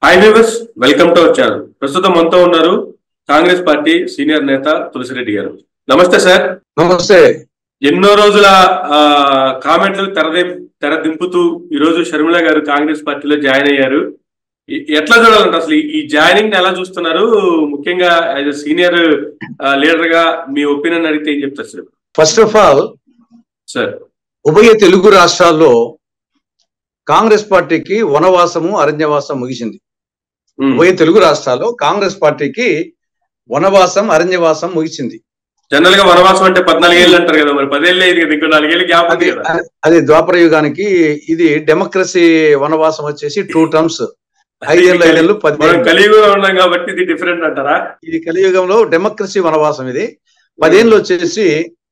Hi viewers, welcome to our channel. ప్రస్తుతం మనతో ఉన్నారు కాంగ్రెస్ పార్టీ సీనియర్ నేత తులసి రెడ్డి గారు. నమస్తే సార్. నమస్తే. ఎన్నో రోజుల కామెంట్లు తెరదింపుతూ ఈ రోజు షర్మిల గారు కాంగ్రెస్ పార్టీలో జాయిన్ అయ్యారు. ఎట్లా చూడాలంటే అసలు ఈ జాయినింగ్ ఎలా చూస్తున్నారు? ముఖ్యంగా యాజ్ ఎ సీనియర్ లీడర్ గా మీ ఒపీనియన్ అడిగితే ఏం చెప్తారు sir? First of all sir, ఉభయ తెలుగు రాష్ట్రాల్లో కాంగ్రెస్ పార్టీకి వనవాసము అరణ్యవాసం ముగిసింది. ఉభయ తెలుగు రాష్ట్రాల్లో కాంగ్రెస్ పార్టీకి వనవాసం అరణ్యవాసం ముగిసింది. జనరల్ గా వనవాసం అంటే 14 ఏళ్ళు అంటారు కదా, మరి 10 ఏళ్ళే. ఇంకో 4 ఏళ్ళు గ్యాప్ ఉంది కదా. అది ద్వాపర యుగానికి. ఇది డెమోక్రసీ వనవాసం వచ్చేసి 2 టర్మ్స్, 5 ఏళ్ళు 10 కలియుగంలో ఉన్నాం కాబట్టి ఇది డిఫరెంట్ అంటారా? ఇది కలియుగంలో డెమోక్రసీ వనవాసం. ఇది 10 ఏళ్ళు వచ్చేసి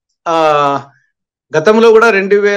గతంలో కూడా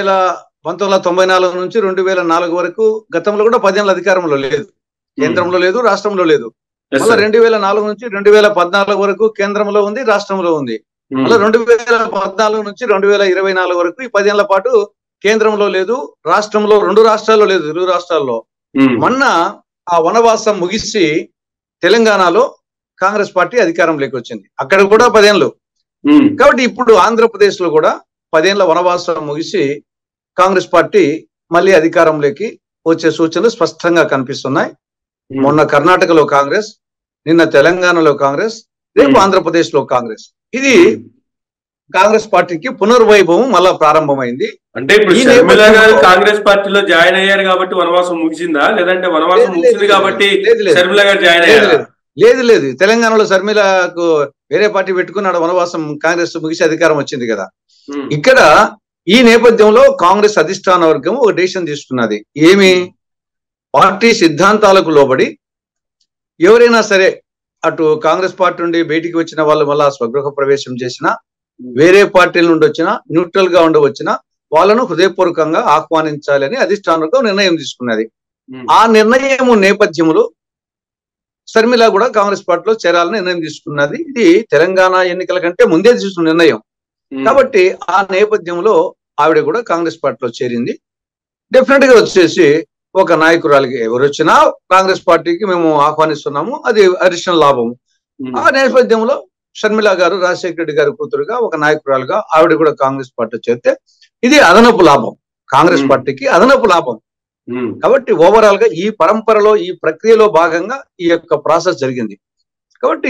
1994 నుంచి 2004 వరకు గతంలో కూడా 10 ఏళ్ళ అధికారంలో లేదు, కేంద్రంలో లేదు, రాష్ట్రంలో లేదు. మళ్ళీ 2004 నుంచి 2014 వరకు కేంద్రంలో ఉంది, రాష్ట్రంలో ఉంది. మళ్ళీ 2014 నుంచి 2024 వరకు ఈ 10 ఏళ్ల పాటు కేంద్రంలో లేదు, రాష్ట్రంలో 2 రాష్ట్రాల్లో లేదు, తెలుగు రాష్ట్రాల్లో. మొన్న ఆ వనవాసం ముగిసి తెలంగాణలో కాంగ్రెస్ పార్టీ అధికారంలోకి వచ్చింది. అక్కడ కూడా 10 ఏళ్ళు. కాబట్టి ఇప్పుడు ఆంధ్రప్రదేశ్ లో కూడా 10 ఏళ్ల వనవాసం ముగిసి కాంగ్రెస్ పార్టీ మళ్ళీ అధికారంలోకి వచ్చే సూచనలు స్పష్టంగా కనిపిస్తున్నాయి. మొన్న కర్ణాటకలో కాంగ్రెస్, నిన్న తెలంగాణలో కాంగ్రెస్, రేపు ఆంధ్రప్రదేశ్ లో కాంగ్రెస్. ఇది కాంగ్రెస్ పార్టీకి పునర్వైభవం మళ్ళా ప్రారంభమైంది. అంటే ఇప్పుడు షర్మిల గారు కాంగ్రెస్ పార్టీలో జాయిన్ అయ్యారు కాబట్టి వనవాసం ముగిసిందా, లేదంటే వనవాసం ముగిసింది కాబట్టి షర్మిల గారు జాయిన్ అయ్యారు? లేదు. తెలంగాణలో షర్మిలకు వేరే పార్టీ పెట్టుకున్నాడు, వనవాసం కాంగ్రెస్ ముగిసి అధికారం వచ్చింది కదా. ఇక్కడ ఈ నేపథ్యంలో కాంగ్రెస్ అధిష్టాన వర్గం ఒక డెసిషన్ తీసుకున్నది. ఏమి? పార్టీ సిద్ధాంతాలకు లోబడి ఎవరైనా సరే అటు కాంగ్రెస్ పార్టీ నుండి బయటికి వచ్చిన వాళ్ళు మళ్ళా స్వగృహ ప్రవేశం చేసినా, వేరే పార్టీల నుండి వచ్చినా, న్యూట్రల్ గా ఉండవచ్చినా వాళ్ళను హృదయపూర్వకంగా ఆహ్వానించాలని అధిష్టాన వర్గం నిర్ణయం తీసుకున్నది. ఆ నిర్ణయం నేపథ్యంలో షర్మిల కూడా కాంగ్రెస్ పార్టీలో చేరాలని నిర్ణయం తీసుకున్నది. ఇది తెలంగాణ ఎన్నికల కంటే ముందే తీసుకున్న నిర్ణయం కాబట్టి ఆ నేపథ్యంలో ఆవిడ కూడా కాంగ్రెస్ పార్టీలో చేరింది. డెఫినెట్ గా వచ్చేసి ఒక నాయకురాలికి ఎవరు వచ్చినా కాంగ్రెస్ పార్టీకి మేము ఆహ్వానిస్తున్నాము, అది అడిషనల్ లాభం. ఆ నేపథ్యంలో షర్మిల గారు రాజశేఖర రెడ్డి గారి కూతురుగా ఒక నాయకురాలుగా ఆవిడ కూడా కాంగ్రెస్ పార్టీ చేరితే ఇది అదనపు లాభం, కాంగ్రెస్ పార్టీకి అదనపు లాభం. కాబట్టి ఓవరాల్ గా ఈ పరంపరలో, ఈ ప్రక్రియలో భాగంగా ఈ యొక్క ప్రాసెస్ జరిగింది. కాబట్టి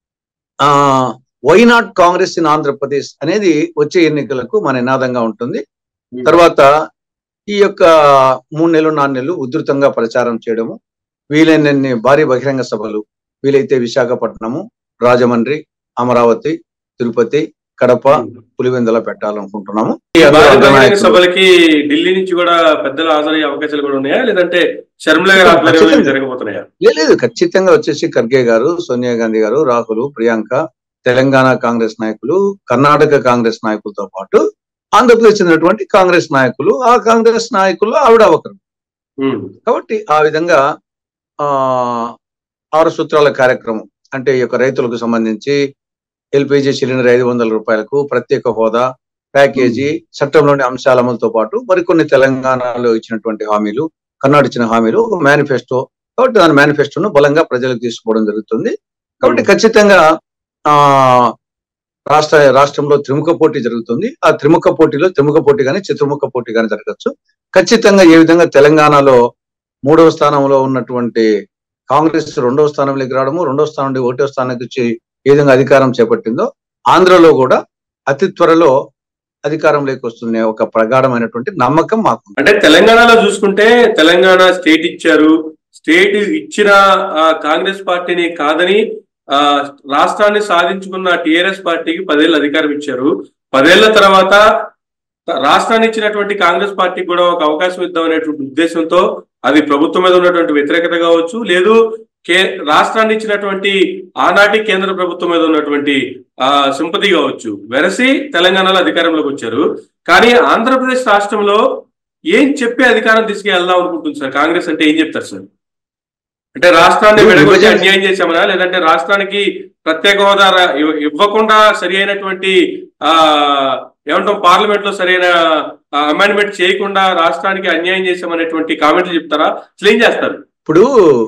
why not Congress in Andhra Pradesh అనేది వచ్చే ఎన్నికలకు మన నినాదంగా ఉంటుంది. తర్వాత ఈ యొక్క 3 నెలలు 4 నెలలు ఉధృతంగా ప్రచారం చేయడము, వీలైనన్ని భారీ బహిరంగ సభలు, వీలైతే విశాఖపట్నము, రాజమండ్రి, అమరావతి, తిరుపతి, కడప, పులివెందుల పెట్టాలనుకుంటున్నాము. సభలకి ఢిల్లీ నుంచి కూడా పెద్దలు హాజరయ్యే అవకాశాలు కూడా ఉన్నాయా, లేదంటే షర్మిల గారు జరగబోతున్నాయా? లేదు, ఖచ్చితంగా వచ్చేసి ఖర్గే గారు, సోనియాగాంధీ గారు, రాహుల్, ప్రియాంక, తెలంగాణ కాంగ్రెస్ నాయకులు, కర్ణాటక కాంగ్రెస్ నాయకులతో పాటు ఆంధ్రప్రదేశ్ చెందినటువంటి కాంగ్రెస్ నాయకులు, ఆ కాంగ్రెస్ నాయకుల్లో ఆవిడ ఒకరు. కాబట్టి ఆ విధంగా 6 సూత్రాల కార్యక్రమం అంటే ఈ యొక్క రైతులకు సంబంధించి ఎల్పిజి సిలిండర్ 500 రూపాయలకు, ప్రత్యేక హోదా, ప్యాకేజీ, చట్టంలోని అంశాల అమలుతో పాటు మరికొన్ని తెలంగాణలో ఇచ్చినటువంటి హామీలు, కర్ణాటక ఇచ్చిన హామీలు, ఒక మేనిఫెస్టో. కాబట్టి దాని మేనిఫెస్టోను బలంగా ప్రజలకు తీసుకోవడం జరుగుతుంది. కాబట్టి ఖచ్చితంగా రాష్ట్రంలో త్రిముఖ పోటీ జరుగుతుంది. ఆ త్రిముఖ పోటీలో త్రిముఖ పోటీ కానీ చతుర్ముఖ పోటీ కానీ జరగచ్చు. ఖచ్చితంగా ఏ విధంగా తెలంగాణలో 3వ స్థానంలో ఉన్నటువంటి కాంగ్రెస్ 2వ స్థానంలోకి రావడము, 2వ స్థానం నుండి 1వ స్థానానికి వచ్చి ఏ విధంగా అధికారం చేపట్టిందో ఆంధ్రలో కూడా అతి త్వరలో అధికారంలోకి వస్తుంది ఒక ప్రగాఢమైనటువంటి నమ్మకం మాకు. అంటే తెలంగాణలో చూసుకుంటే తెలంగాణ స్టేట్ ఇచ్చారు, స్టేట్ ఇచ్చిన కాంగ్రెస్ పార్టీని కాదని రాష్ట్రాన్ని సాధించుకున్న టిఆర్ఎస్ పార్టీకి 10 ఏళ్ళు అధికారం ఇచ్చారు. 10 ఏళ్ల తర్వాత రాష్ట్రాన్ని ఇచ్చినటువంటి కాంగ్రెస్ పార్టీకి కూడా ఒక అవకాశం ఇద్దాం అనేటువంటి ఉద్దేశంతో, అది ప్రభుత్వం మీద ఉన్నటువంటి వ్యతిరేకత కావచ్చు, లేదు రాష్ట్రాన్ని ఇచ్చినటువంటి ఆనాటి కేంద్ర ప్రభుత్వం మీద ఉన్నటువంటి సింపతి కావచ్చు, వెరసి తెలంగాణలో అధికారంలోకి వచ్చారు. కానీ ఆంధ్రప్రదేశ్ రాష్ట్రంలో ఏం చెప్పి అధికారం తీసుకెళ్దాం అనుకుంటుంది సార్ కాంగ్రెస్? అంటే ఏం చెప్తారు సార్? అంటే రాష్ట్రాన్ని విడగొట్టి అన్యాయం చేశామనా, లేదంటే రాష్ట్రానికి ప్రత్యేక హోదా ఇవ్వకుండా సరి అయినటువంటి ఏమంటాం పార్లమెంట్ లో సరైన అమెండ్మెంట్ చేయకుండా రాష్ట్రానికి అన్యాయం చేశామనేటువంటి కామెంట్లు చెప్తారా? అసలు ఏం చేస్తారు? ఇప్పుడు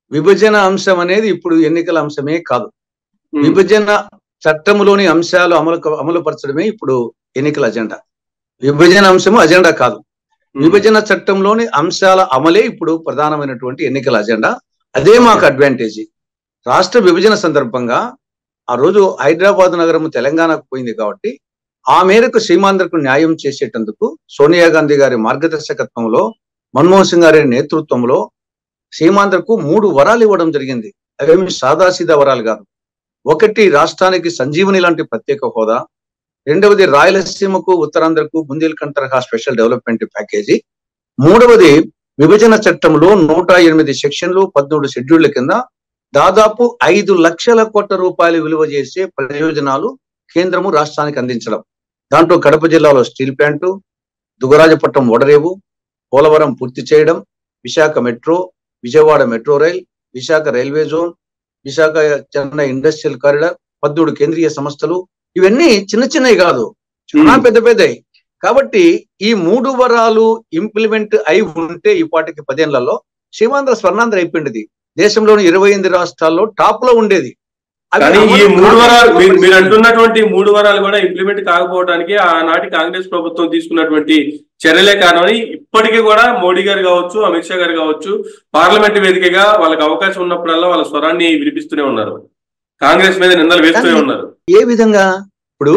విభజన అంశం అనేది ఇప్పుడు ఎన్నికల అంశమే కాదు. విభజన చట్టంలోని అంశాలు అమలుపరచడమే ఇప్పుడు ఎన్నికల అజెండా. విభజన అంశము అజెండా కాదు. విభజన చట్టంలోని అంశాల అమలే ఇప్పుడు ప్రధానమైనటువంటి ఎన్నికల అజెండా. అదే మాకు అడ్వాంటేజీ. రాష్ట్ర విభజన సందర్భంగా ఆ రోజు హైదరాబాద్ నగరం తెలంగాణకు పోయింది కాబట్టి ఆ మేరకు సీమాంధ్రకు న్యాయం చేసేటందుకు సోనియా గాంధీ గారి మార్గదర్శకత్వంలో, మన్మోహన్ సింగ్ గారి నేతృత్వంలో సీమాంధ్రకు 3 వరాలు ఇవ్వడం జరిగింది. అవేమి సాదాసీదా వరాలు కాదు. ఒకటి, రాష్ట్రానికి సంజీవని లాంటి ప్రత్యేక హోదా. రెండవది, రాయలసీమకు ఉత్తరాంధ్రకు బుందేల్ఖండ్ తరహా స్పెషల్ డెవలప్మెంట్ ప్యాకేజీ. మూడవది, విభజన చట్టంలో 108 సెక్షన్లు 13 షెడ్యూళ్ల కింద దాదాపు 5 లక్షల కోట్ల రూపాయలు విలువ చేసే ప్రయోజనాలు కేంద్రము రాష్ట్రానికి అందించడం. దాంట్లో కడప జిల్లాలో స్టీల్ ప్లాంటు, దుగరాజపట్నం ఓడరేవు, పోలవరం పూర్తి చేయడం, Visakha metro, Vijayawada metro rail, Visakha railway zone, Visakha Chennai industrial corridor, 13 కేంద్రీయ సంస్థలు. ఇవన్నీ చిన్న చిన్నవి కాదు, చాలా పెద్ద పెద్దవి. కాబట్టి ఈ 3 వరాలు ఇంప్లిమెంట్ అయి ఉంటే ఈ పాటికి 10 ఏళ్లలో సీమాంధ్ర స్వర్ణాంధ్ర అయిపోయింది. దేశంలోని 28 రాష్ట్రాల్లో టాప్ లో ఉండేది. కానీ ఈ 3 వరాలు మీరు అంటున్నటువంటి 3 వరాలు కూడా ఇంప్లిమెంట్ కాకపోవడానికి ఆనాటి కాంగ్రెస్ ప్రభుత్వం తీసుకున్నటువంటి చర్యలే కారణమని ఇప్పటికీ కూడా మోడీ గారు కావచ్చు, అమిత్ షా గారు కావచ్చు, పార్లమెంట్ వేదికగా వాళ్ళకి అవకాశం ఉన్నప్పుడల్లా వాళ్ళ స్వరాన్ని వినిపిస్తూనే ఉన్నారు, కాంగ్రెస్ మీద నిందలు వేస్తూనే ఉన్నారు. ఏ విధంగా? ఇప్పుడు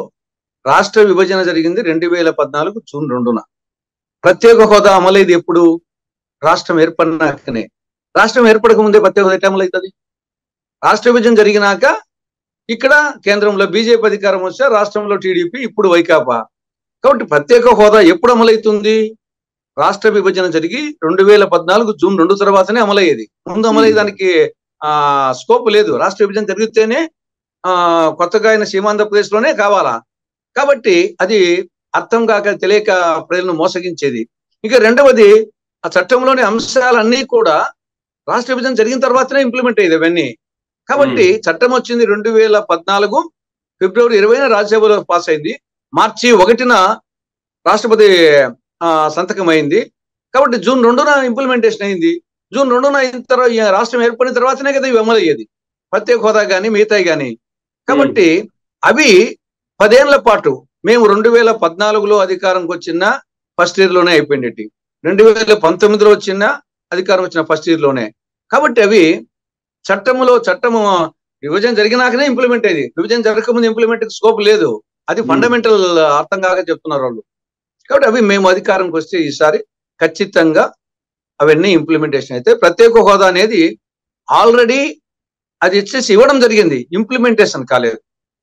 రాష్ట్ర విభజన జరిగింది 2014 జూన్ 2న. ప్రత్యేక హోదా అమలైంది ఎప్పుడు? రాష్ట్రం ఏర్పడినాకనే. రాష్ట్రం ఏర్పడక ముందే ప్రత్యేక హోదా అమలవుతుంది. రాష్ట్ర విభజన జరిగినాక ఇక్కడ కేంద్రంలో బీజేపీ అధికారం వస్తే రాష్ట్రంలో టీడీపీ, ఇప్పుడు వైకాపా. కాబట్టి ప్రత్యేక హోదా ఎప్పుడు అమలవుతుంది? రాష్ట్ర విభజన జరిగి 2014 జూన్ 2 తర్వాతనే అమలయ్యేది. ముందు అమలయ్యేదానికి స్కోప్ లేదు. రాష్ట్ర విభజన జరిగితేనే కొత్తగా అయిన సీమాంధ్రప్రదేశ్ లోనే కావాలా. కాబట్టి అది అర్థం కాక తెలియక ప్రజలను మోసగించేది. ఇక రెండవది, ఆ చట్టంలోని అంశాలన్నీ కూడా రాష్ట్ర విభజన జరిగిన తర్వాతనే ఇంప్లిమెంట్ అయ్యేది అవన్నీ. కాబట్టి చట్టం వచ్చింది 2014 ఫిబ్రవరి 20న రాజ్యసభలో పాస్ అయింది. మార్చి 1న రాష్ట్రపతి సంతకం అయింది. కాబట్టి జూన్ 2న ఇంప్లిమెంటేషన్ అయింది. జూన్ 2న అయిన తర్వాత రాష్ట్రం ఏర్పడిన తర్వాతనే కదా ఇవి అమలయ్యేది, ప్రత్యేక హోదా కానీ మిగతాయి కానీ. కాబట్టి అవి 10 ఏళ్ల పాటు, మేము 2014లో అధికారంకి వచ్చిన ఫస్ట్ ఇయర్ లోనే అయిపోయింది. 2019లో వచ్చిన అధికారం వచ్చిన ఫస్ట్ ఇయర్ లోనే. కాబట్టి అవి చట్టము విభజన జరిగినాకనే ఇంప్లిమెంట్ అయ్యింది. విభజన జరగకముందు ఇంప్లిమెంట్ స్కోప్ లేదు. అది ఫండమెంటల్ అర్థం కాక చెప్తున్నారు వాళ్ళు. కాబట్టి అవి మేము అధికారంకి వస్తే ఈసారి ఖచ్చితంగా అవన్నీ ఇంప్లిమెంటేషన్ అయితే. ప్రత్యేక హోదా అనేది ఆల్రెడీ అది ఇచ్చేసి ఇవ్వడం జరిగింది, ఇంప్లిమెంటేషన్ కాలేదు.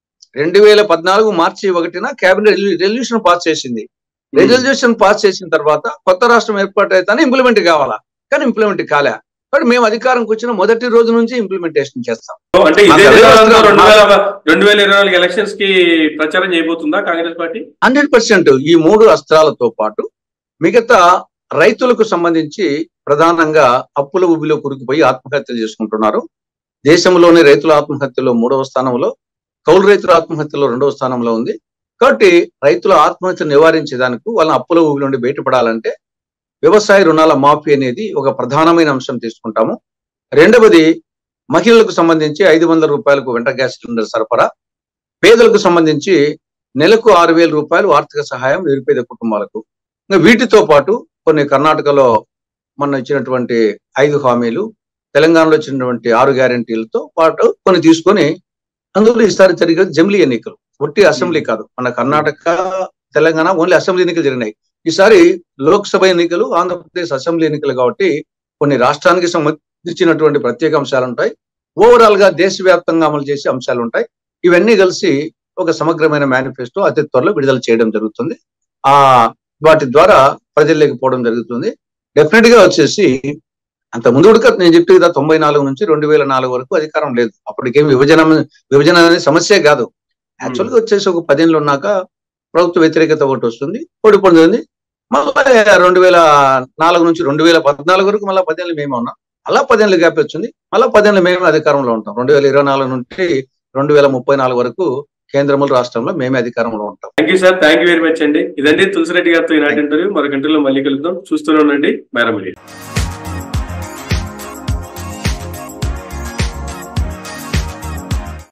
2014 మార్చి 1న కేబినెట్ రెజల్యూషన్ పాస్ చేసింది. రెజల్యూషన్ పాస్ చేసిన తర్వాత కొత్త రాష్ట్రం ఏర్పాటు అయితే ఇంప్లిమెంట్ కావాలా, కానీ ఇంప్లిమెంట్ కాలే. కాబట్టి మేము అధికారంకి వచ్చిన మొదటి రోజు నుంచి ఇంప్లిమెంటేషన్ చేస్తాం. అంటే 2024 ఎలక్షన్స్ కి ప్రచారం చేయబోతుందా కాంగ్రెస్ పార్టీ? 100%. ఈ 3 అస్త్రాలతో పాటు మిగతా రైతులకు సంబంధించి ప్రధానంగా అప్పుల ఊబిలో కురికిపోయి ఆత్మహత్యలు చేసుకుంటున్నారు. దేశంలోని రైతుల ఆత్మహత్యలో 3వ స్థానంలో, కౌలు రైతుల ఆత్మహత్యలో 2వ స్థానంలో ఉంది. కాబట్టి రైతుల ఆత్మహత్యను నివారించేదానికి, వాళ్ళని అప్పుల ఊబి నుండి బయటపడాలంటే వ్యవసాయ రుణాల మాఫీ అనేది ఒక ప్రధానమైన అంశం తీసుకుంటాము. రెండవది, మహిళలకు సంబంధించి 500 రూపాయలకు వంట గ్యాస్ సిలిండర్ సరఫరా. పేదలకు సంబంధించి నెలకు 6,000 రూపాయలు ఆర్థిక సహాయం నిరుపేద కుటుంబాలకు. ఇంకా వీటితో పాటు కొన్ని కర్ణాటకలో మొన్న ఇచ్చినటువంటి 5 హామీలు, తెలంగాణలో ఇచ్చినటువంటి 6 గ్యారంటీలతో పాటు కొన్ని తీసుకొని, అందులో ఈసారి జరిగే జమిలీ ఎన్నికలు, ఒట్టి అసెంబ్లీ కాదు. మన కర్ణాటక, తెలంగాణ ఓన్లీ అసెంబ్లీ ఎన్నికలు జరిగినాయి. ఈసారి లోక్సభ ఎన్నికలు, ఆంధ్రప్రదేశ్ అసెంబ్లీ ఎన్నికలు కాబట్టి కొన్ని రాష్ట్రానికి సంబంధించినటువంటి ప్రత్యేక అంశాలు ఉంటాయి. ఓవరాల్ గా దేశవ్యాప్తంగా అమలు చేసే అంశాలు ఉంటాయి. ఇవన్నీ కలిసి ఒక సమగ్రమైన మేనిఫెస్టో అతి త్వరలో విడుదల చేయడం జరుగుతుంది. వాటి ద్వారా ప్రజల్లోకి పోవడం జరుగుతుంది. డెఫినెట్ గా వచ్చేసి అంత ముందు నేను చెప్పి కదా 94 నుంచి 2004 వరకు అధికారం లేదు. అప్పటికేం విభజన అనేది సమస్య కాదు. యాక్చువల్గా వచ్చేసి ఒక 10 ఏళ్ళు ఉన్నాక ప్రభుత్వ వ్యతిరేకత ఒకటి వస్తుంది, ఓడిపోతుంది. మళ్ళీ 2004 నుంచి 2014 వరకు మళ్ళీ 10 ఏళ్ళు మేము ఉన్నాం. అలా 10 ఏళ్ళు గ్యాప్ వచ్చింది. మళ్ళీ 10 ఏళ్ళు మేము అధికారంలో ఉంటాం. 2024 నుంచి 2034 వరకు కేంద్రంలో, రాష్ట్రంలో మేమే అధికారంలో ఉంటాం. Thank you sir, thank you very much అండి. ఇదండి తులసిరెడ్డి గారితో ఈనాటి ఇంటర్వ్యూ. మరొక ఇంటర్వ్యూలో మళ్ళీ కలుద్దాం. చూస్తూనే ఉండండి మైరా మీడియా.